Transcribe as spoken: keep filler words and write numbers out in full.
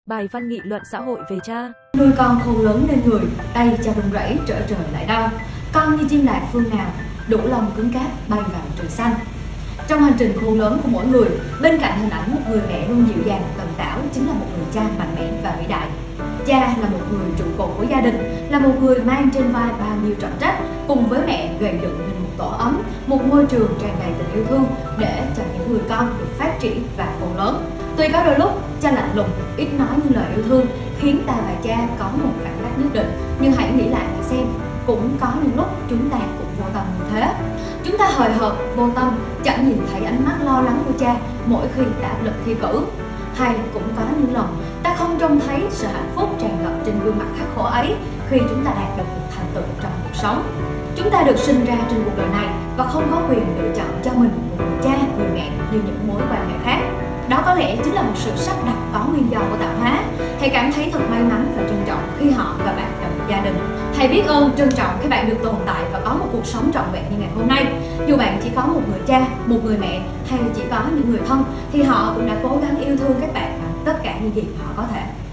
Bài văn nghị luận xã hội về cha. Nuôi con khôn lớn nên người, tay cha run rẩy trở trời lại đau. Con như chim lạc phương nào, đủ lòng cứng cáp bay vào trời xanh. Trong hành trình khôn lớn của mỗi người, bên cạnh hình ảnh một người mẹ luôn dịu dàng tận tảo chính là một người cha mạnh mẽ và vĩ đại. Cha là một người trụ cột của gia đình, là một người mang trên vai bao nhiêu trọng trách, cùng với mẹ gây dựng nên một tổ ấm, một môi trường tràn đầy tình yêu thương để cho những người con được phát triển và khôn lớn. Tuy có đôi lúc cha lạnh lùng, ít nói những lời yêu thương khiến ta và cha có một khoảng cách nhất định, nhưng hãy nghĩ lại xem, cũng có những lúc chúng ta cũng vô tâm như thế. Chúng ta hời hợt, vô tâm, chẳng nhìn thấy ánh mắt lo lắng của cha mỗi khi ta áp lực thi cử. Hay cũng có những lần ta không trông thấy sự hạnh phúc tràn ngập trên gương mặt khắc khổ ấy khi chúng ta đạt được một thành tựu trong cuộc sống. Chúng ta được sinh ra trên cuộc đời này và không có quyền lựa chọn cho mình một người cha, người mẹ như những mối quan hệ khác. Đó có lẽ chính là một sự sắp đặt có nguyên do của tạo hóa. Thầy cảm thấy thật may mắn và trân trọng khi họ và bạn là một gia đình. Thầy biết ơn, trân trọng khi bạn được tồn tại và có một cuộc sống trọn vẹn như ngày hôm nay. Dù bạn chỉ có một người cha, một người mẹ hay chỉ có những người thân thì họ cũng đã cố gắng yêu thương các bạn bằng tất cả những gì họ có thể.